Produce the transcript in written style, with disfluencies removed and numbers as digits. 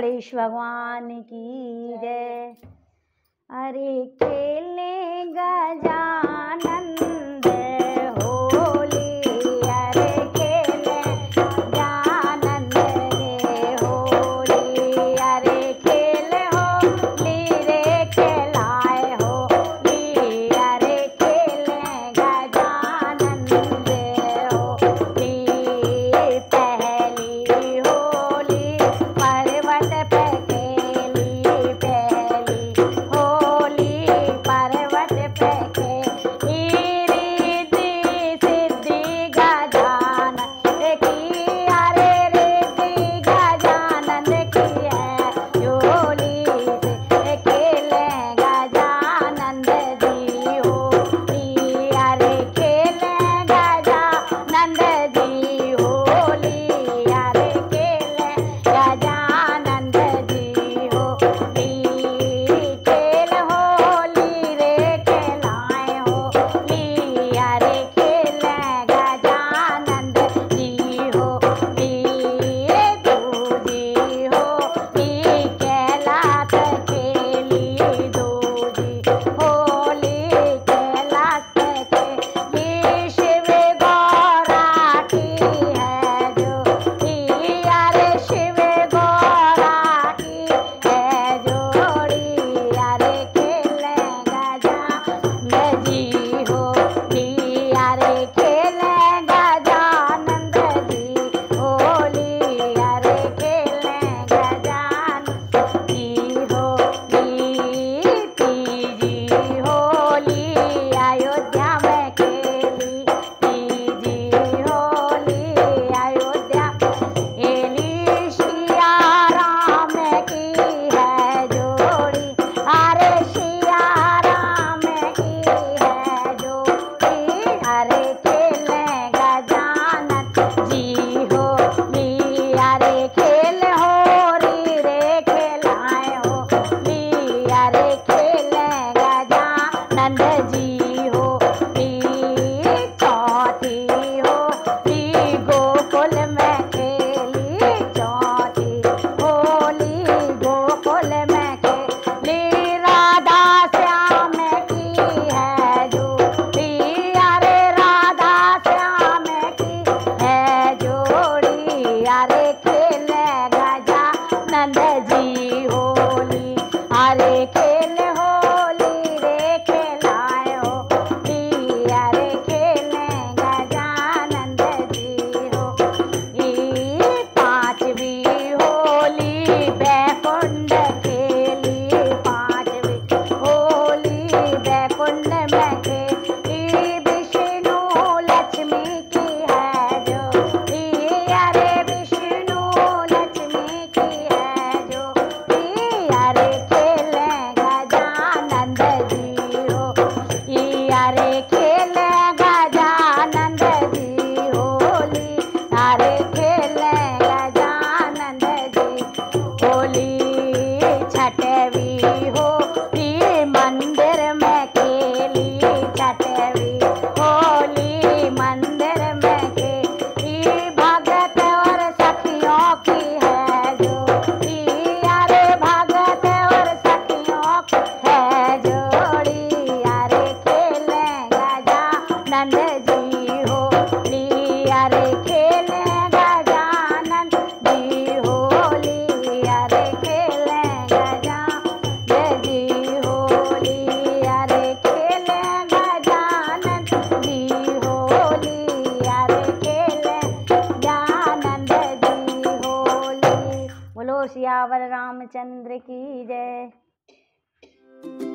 गणेश भगवान की जय। अरे खेलने गजानंद होली, अरे खेले गजानंद रे होली, अरे खेले होली रे खेलाए होली, अरे खेले गजानंद होली। पहली होली पर्वत पे खेली, पहली होली पर्वत पे खेली, रिद्धि सिद्धि गजानन की, अरे रिद्धि गजानन की है झोली से खेले गजानंद जी होली, अरे खेले गजानंद जी होली, अरे खेले गजानंद जी होली। खेल होली रे खेलाए होली, अरे खेले गजानंद जी होली। दूजी होली कैलाश खेली, दूजी होली कैलाश खेली, शिव गौरा की है जोड़ी, अरे शिव गौरा की है जोड़ी, अरे खेले गजानंद जी होली, अरे खेले गजानंद जी होली, अरे खेले गजानंद जी होली। तीजी होली अयोध्या में खेली, तीजी होली अयोध्या खेली, सिया राम की है जोड़ी, अरे सिया राम की है जोड़ी, अरे खेले गजानन जी होली, अरे खेल होली रे खेलाए होली, अरे खेले गजानंद जी होली। चौथी होली गोकुल में खेली, चौथी होली गोकुल में खेली, राधा श्याम की है जोड़ी, अरे राधा श्याम की है जोड़ी, अरे खेले गजानंद जी होली, अरे खेल होली रे खेलाए होली, अरे खेले गजानंद जी होली। पांचवी होली बैकुंठ खेली, पांचवी होली बैकुंठ में खेली, विष्णु लक्ष्मी की है जोड़ी, अरे विष्णु लक्ष्मी की है जोड़ी, अरे खेले गजानंद जी होली, अरे खेले गजानंद जी होली, अरे खेले गजानंद जी होली। छठवीं होली मंदिर में खेली, छठवीं होली मंदिर में खेली, भगत और सखियों की है जोड़ी, अरे भगत और सखियों की है जोड़ी, अरे खेले गजानंद जी होली, अरे खेले गजानंद जी होली, अरे खेले गजानंद जी होली, अरे खेले गजानंद जी होली, अरे खेले गजानंद जी होली। बोलो सियावर रामचंद्र की जय।